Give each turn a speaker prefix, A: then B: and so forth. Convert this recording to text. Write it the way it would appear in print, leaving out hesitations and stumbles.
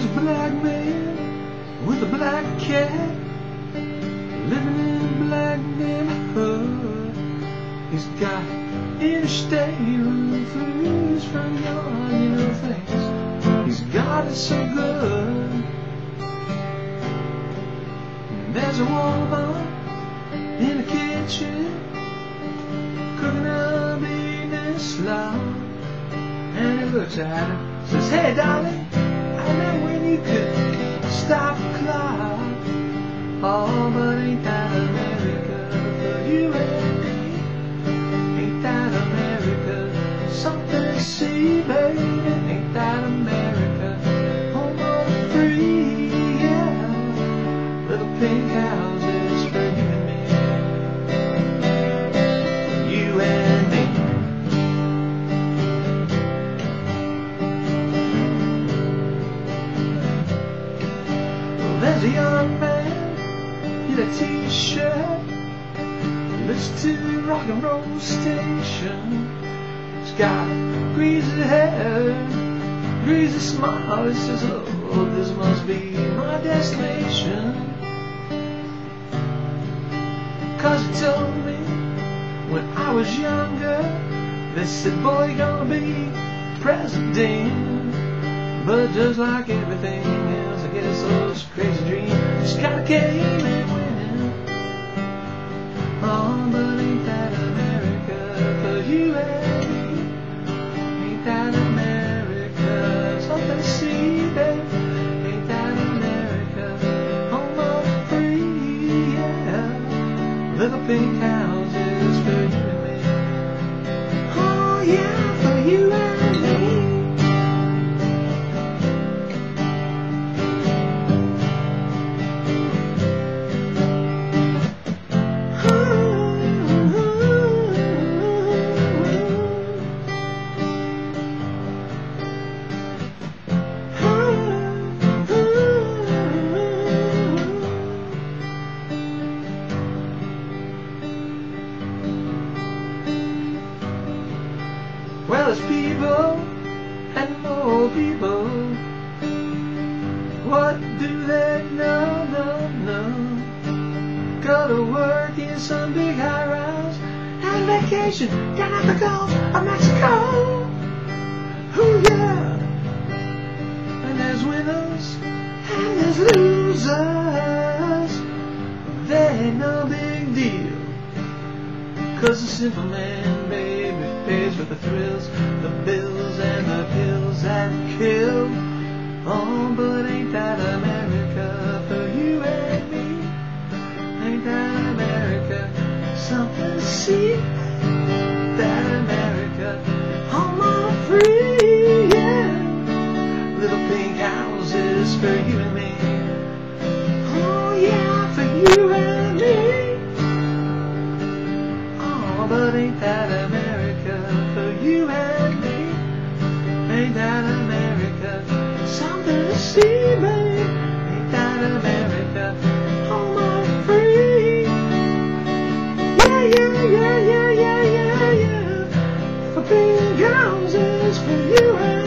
A: a black man with a black cat living in a black neighborhood. He's got interstate room for his front yard, you know things. He's got it so good. And there's a woman in the kitchen cooking up evening slop. And he looks at her, says, "Hey darling, I know when you could stop the clock. Oh, but ain't that America for you and me? Ain't that America something to see, baby? Ain't that America home of the free? Yeah, little pink houses for you and me, for you and me." Well, there's a young man in a t-shirt, listens to the rock and roll station. He's got greasy hair, greasy smile. He says, "Oh, this must be my destination." 'Cause he told me when I was younger, they said, "Boy, you're gonna be president." But just like everything else, I guess those crazy dreams just gotta came and went. Oh, but ain't that America for you and me? Ain't that America something to see, baby? Ain't that America home of the free? Yeah, little pink houses for you and me. Oh yeah, for you and me. Well, there's people and more people. What do they know? Go to work in some big high-rise, and vacation down at the Gulf of Mexico. Oh yeah. And there's winners and there's losers. They ain't no big deal, 'cause the simple man, baby, pays for the thrills, the bills and the pills that kill. Oh, but ain't that America for you and me? Ain't that America something to see? That America home of free, yeah. Little pink houses for you and me. Oh yeah, for you and me. But ain't that America for you and me? Ain't that America something to see, babe? Ain't that America home of free? Yeah, yeah, yeah, yeah, yeah, yeah, yeah. For big houses for you and me.